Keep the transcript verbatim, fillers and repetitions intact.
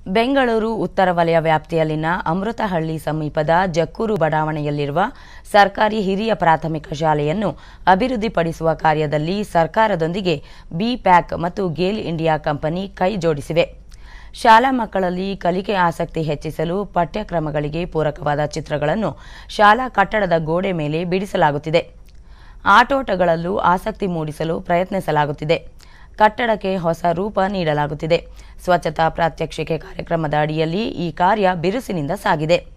ಬೆಂಗಳೂರು ಉತ್ತರ ವಲಯ ವ್ಯಾಪ್ತಿಯಲ್ಲಿನ ಅಮೃತಹಳ್ಳಿ ಸಮೀಪದ ಜಕ್ಕೂರು ಬಡಾವಣೆಯಲ್ಲಿರುವ ಸರ್ಕಾರಿ ಹಿರಿಯ ಪ್ರಾಥಮಿಕ ಶಾಲೆಯನ್ನು ಅಭಿವೃದ್ಧಿಪಡಿಸುವ ಕಾರ್ಯದಲ್ಲಿ ಸರ್ಕಾರದೊಂದಿಗೆ ಬಿ ಪ್ಯಾಕ್ ಮತ್ತು ಗೇಲ್ ಇಂಡಿಯಾ ಕಂಪನಿ ಕೈ ಜೋಡಿಸಿವೆ. ಶಾಲಾ ಮಕ್ಕಳಲ್ಲಿ ಕಲಿಕೆ ಆಸಕ್ತಿ ಹೆಚ್ಚಿಸಲು ಪಠ್ಯಕ್ರಮಗಳಿಗೆ ಪೂರಕವಾದ ಚಿತ್ರಗಳನ್ನು ಶಾಲಾ ಕಟ್ಟಡದ ಗೋಡೆ ಮೇಲೆ ಬಿಡಿಸಲಾಗುತ್ತಿದೆ. ಆಟೋಟಗಳಲ್ಲೂ ಆಸಕ್ತಿ ಮೂಡಿಸಲು ಪ್ರಯತ್ನಿಸಲಾಗುತ್ತಿದೆ. ಕಟ್ಟಡಕ್ಕೆ ಹೊಸ ರೂಪ ನೀಡಲಾಗುತ್ತಿದೆ. ಸ್ವಚ್ಛತಾ ಪ್ರಾತ್ಯಕ್ಷಿಕೆ ಕಾರ್ಯಕ್ರಮದ ಅಡಿಯಲ್ಲಿ ಈ ಕಾರ್ಯ ಬಿರುಸಿನಿಂದ ಸಾಗಿದೆ.